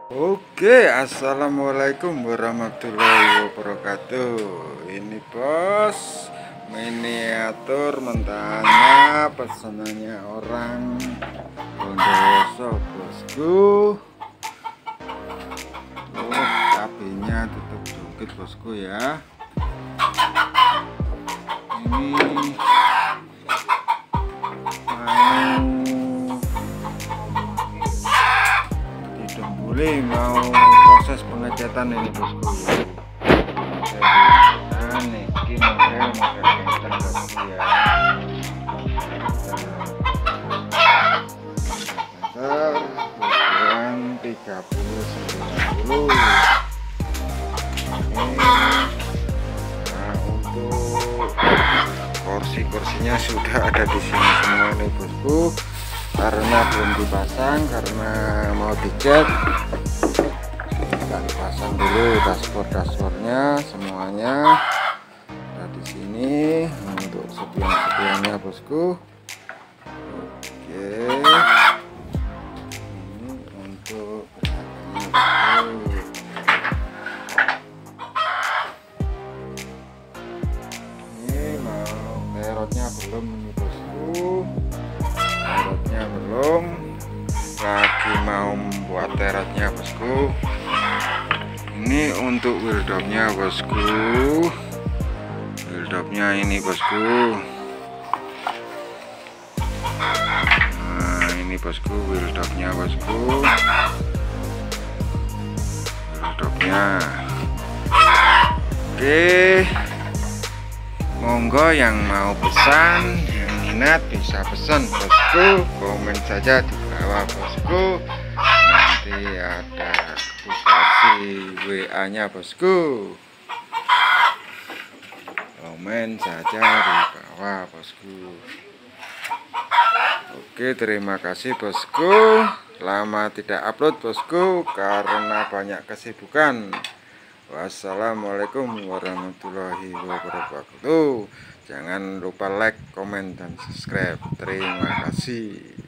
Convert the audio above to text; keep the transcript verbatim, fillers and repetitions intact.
Oke, assalamualaikum warahmatullahi wabarakatuh. Ini bos, miniatur mentahnya pesanannya orang Bondowoso bosku. Oh, cabenya tutup jungkit bosku ya. Ini boleh mau proses pengecatan ini bosku. Nah, ini model model ngeten bosku ya. Ukuran tiga puluh sembilan puluh. Nah, untuk kursi-kursinya sudah ada di sini semua nih bosku. Karena belum dipasang, karena mau dicat, kita dipasang dulu dashboard dashboardnya semuanya ada di sini untuk sepion-sepionnya bosku. Oke, ini untuk belakangnya ini mau terotnya belum ini bosku. Terotnya belum, lagi mau membuat terotnya bosku. Ini untuk wheeldopnya bosku, wheeldopnya ini bosku. Nah ini bosku wheeldopnya bosku, wheeldopnya. Oke, monggo yang mau pesan, minat bisa pesan bosku, komen saja di bawah bosku, nanti ada aplikasi W A nya bosku, komen saja di bawah bosku. Oke, terima kasih bosku, lama tidak upload bosku karena banyak kesibukan. Wassalamualaikum warahmatullahi wabarakatuh. Jangan lupa like, komen, dan subscribe. Terima kasih.